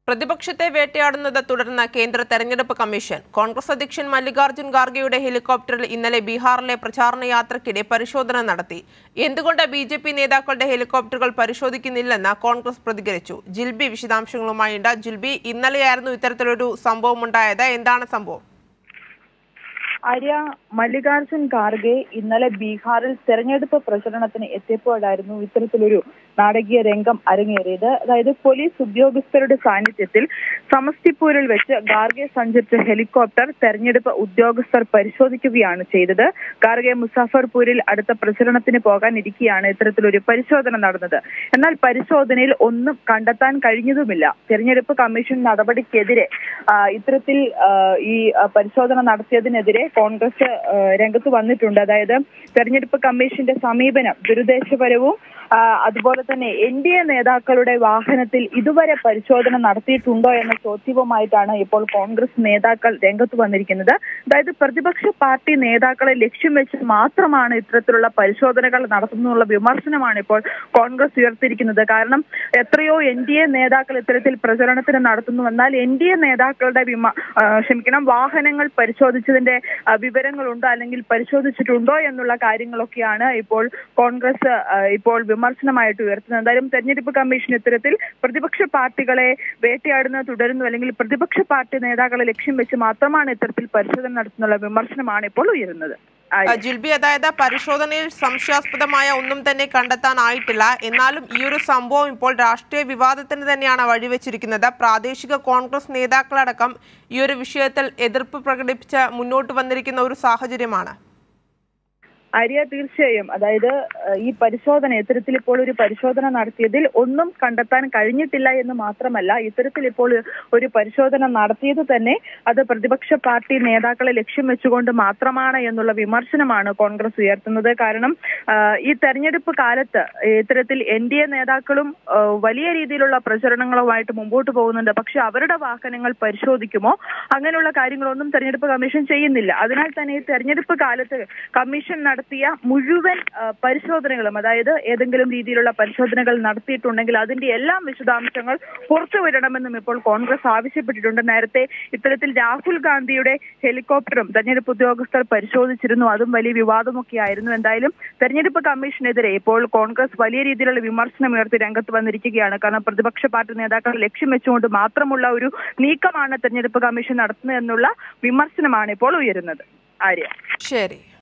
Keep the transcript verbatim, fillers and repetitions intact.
പ്രതിപക്ഷത്തെ വേട്ടയാടുന്നത് തുടർന്ന് കേന്ദ്ര തെരഞ്ഞെടുപ്പ് കമ്മീഷൻ. കോൺഗ്രസ് അധ്യക്ഷൻ മല്ലികാർജ്ജുൻ ഖാർഗെയുടെ ഹെലികോപ്റ്ററിൽ ഇന്നലെ ബീഹാറിലെ പ്രചാരണ യാത്രയ്ക്കിടെ പരിശോധന നടത്തി. എന്തുകൊണ്ട് ബി ജെ പി നേതാക്കളുടെ ഹെലികോപ്റ്ററുകൾ പരിശോധിക്കുന്നില്ലെന്ന് കോൺഗ്രസ് പ്രതികരിച്ചു. ജിൽബി വിശദാംശങ്ങളുമായുണ്ട്. ജിൽബി, ഇന്നലെയായിരുന്നു ഇത്തരത്തിലൊരു സംഭവം ഉണ്ടായത്. എന്താണ് സംഭവം? ആര്യ, മല്ലികാർജ്ജുൻ ഖാർഗെ ഇന്നലെ ബീഹാറിൽ തെരഞ്ഞെടുപ്പ് പ്രചരണത്തിന് എത്തിയപ്പോഴായിരുന്നു ഇത്തരത്തിലൊരു നാടകീയ രംഗം അരങ്ങേറിയത്. അതായത് പോലീസ് ഉദ്യോഗസ്ഥരുടെ സാന്നിധ്യത്തിൽ സമസ്തിപൂരിൽ വെച്ച് ഖാർഗെ സഞ്ചരിച്ച ഹെലികോപ്റ്റർ തെരഞ്ഞെടുപ്പ് ഉദ്യോഗസ്ഥർ പരിശോധിക്കുകയാണ് ചെയ്തത്. ഖാർഗെ മുസാഫർപൂരിൽ അടുത്ത പ്രചരണത്തിന് പോകാനിരിക്കെയാണ് ഇത്തരത്തിലൊരു പരിശോധന നടന്നത്. എന്നാൽ പരിശോധനയിൽ ഒന്നും കണ്ടെത്താൻ കഴിഞ്ഞതുമില്ല. തെരഞ്ഞെടുപ്പ് കമ്മീഷൻ നടപടിക്കെതിരെ ഇത്തരത്തിൽ ഈ പരിശോധന നടത്തിയതിനെതിരെ കോൺഗ്രസ് രംഗത്ത് വന്നിട്ടുണ്ട്. അതായത് തെരഞ്ഞെടുപ്പ് കമ്മീഷന്റെ സമീപനം ദുരുദ്ദേശപരവും അതുപോലെ തന്നെ എൻ ഡി എ നേതാക്കളുടെ വാഹനത്തിൽ ഇതുവരെ പരിശോധന നടത്തിയിട്ടുണ്ടോ എന്ന ചോദ്യവുമായിട്ടാണ് ഇപ്പോൾ കോൺഗ്രസ് നേതാക്കൾ രംഗത്ത് വന്നിരിക്കുന്നത്. അതായത് പ്രതിപക്ഷ പാർട്ടി നേതാക്കളെ ലക്ഷ്യം വെച്ച് മാത്രമാണ് ഇത്തരത്തിലുള്ള പരിശോധനകൾ നടത്തുന്നുള്ള വിമർശനമാണ് ഇപ്പോൾ കോൺഗ്രസ് ഉയർത്തിയിരിക്കുന്നത്. കാരണം എത്രയോ എൻ ഡി എ നേതാക്കൾ ഇത്തരത്തിൽ പ്രചരണത്തിന് നടത്തുന്നു. എന്നാൽ എൻ ഡി എ നേതാക്കളുടെ വിമ ക്ഷമിക്കണം വാഹനങ്ങൾ പരിശോധിച്ചതിന്റെ വിവരങ്ങളുണ്ടോ അല്ലെങ്കിൽ പരിശോധിച്ചിട്ടുണ്ടോ എന്നുള്ള കാര്യങ്ങളൊക്കെയാണ് ഇപ്പോൾ കോൺഗ്രസ് ഇപ്പോൾ വിമർശനമായിട്ട് ഉയർത്തുന്നത്. എന്തായാലും തെരഞ്ഞെടുപ്പ് കമ്മീഷൻ ഇത്തരത്തിൽ പ്രതിപക്ഷ പാർട്ടികളെ വേട്ടയാടുന്നത് തുടരുന്നു അല്ലെങ്കിൽ പ്രതിപക്ഷ പാർട്ടി നേതാക്കളെ ലക്ഷ്യം വെച്ച് മാത്രമാണ് ഇത്തരത്തിൽ പരിശോധന നടത്തുന്നുള്ള വിമർശനമാണ് ഇപ്പോൾ ഉയരുന്നത്. ജിൽബി, അതായത് പരിശോധനയിൽ സംശയാസ്പദമായ ഒന്നും തന്നെ കണ്ടെത്താനായിട്ടില്ല. എന്നാലും ഈ ഒരു സംഭവം ഇപ്പോൾ രാഷ്ട്രീയ വിവാദത്തിന് തന്നെയാണ് വഴിവെച്ചിരിക്കുന്നത്. പ്രാദേശിക കോൺഗ്രസ് നേതാക്കളടക്കം ഈ ഒരു വിഷയത്തിൽ എതിർപ്പ് പ്രകടിപ്പിച്ച് മുന്നോട്ട് വന്നിരിക്കുന്ന ഒരു സാഹചര്യമാണ്. ആര്യ, തീർച്ചയായും. അതായത് ഈ പരിശോധന ഇത്തരത്തിൽ ഇപ്പോൾ ഒരു പരിശോധന നടത്തിയതിൽ ഒന്നും കണ്ടെത്താൻ കഴിഞ്ഞിട്ടില്ല എന്ന് മാത്രമല്ല, ഇത്തരത്തിൽ ഇപ്പോൾ ഒരു പരിശോധന നടത്തിയത് തന്നെ അത് പ്രതിപക്ഷ പാർട്ടി നേതാക്കളെ ലക്ഷ്യം വെച്ചുകൊണ്ട് മാത്രമാണ് എന്നുള്ള വിമർശനമാണ് കോൺഗ്രസ് ഉയർത്തുന്നത്. കാരണം ഈ തെരഞ്ഞെടുപ്പ് കാലത്ത് ഇത്തരത്തിൽ എൻ ഡി എ നേതാക്കളും വലിയ രീതിയിലുള്ള പ്രചരണങ്ങളുമായിട്ട് മുമ്പോട്ട് പോകുന്നുണ്ട്. പക്ഷെ അവരുടെ വാഹനങ്ങൾ പരിശോധിക്കുമോ അങ്ങനെയുള്ള കാര്യങ്ങളൊന്നും തെരഞ്ഞെടുപ്പ് കമ്മീഷൻ ചെയ്യുന്നില്ല. അതിനാൽ തന്നെ ഈ തെരഞ്ഞെടുപ്പ് കാലത്ത് കമ്മീഷൻ നടത്തിയ മുഴുവൻ പരിശോധനകളും, അതായത് ഏതെങ്കിലും രീതിയിലുള്ള പരിശോധനകൾ നടത്തിയിട്ടുണ്ടെങ്കിൽ അതിന്റെ എല്ലാം വിശദാംശങ്ങൾ പുറത്തുവിടണമെന്നും ഇപ്പോൾ കോൺഗ്രസ് ആവശ്യപ്പെട്ടിട്ടുണ്ട്. നേരത്തെ ഇത്തരത്തിൽ രാഹുൽ ഗാന്ധിയുടെ ഹെലികോപ്റ്ററും തെരഞ്ഞെടുപ്പ് ഉദ്യോഗസ്ഥർ പരിശോധിച്ചിരുന്നു. അതും വലിയ വിവാദമൊക്കെ ആയിരുന്നു. എന്തായാലും തെരഞ്ഞെടുപ്പ് കമ്മീഷനെതിരെ ഇപ്പോൾ കോൺഗ്രസ് വലിയ രീതിയിലുള്ള വിമർശനം ഉയർത്തി രംഗത്ത് വന്നിരിക്കുകയാണ്. കാരണം പ്രതിപക്ഷ പാർട്ടി നേതാക്കളെ ലക്ഷ്യം വെച്ചുകൊണ്ട് മാത്രമുള്ള ഒരു നീക്കമാണ് തെരഞ്ഞെടുപ്പ് കമ്മീഷൻ നടത്തുന്നത് എന്നുള്ള വിമർശനമാണ് ഇപ്പോൾ ഉയരുന്നത്. ആര്യ, ശരി.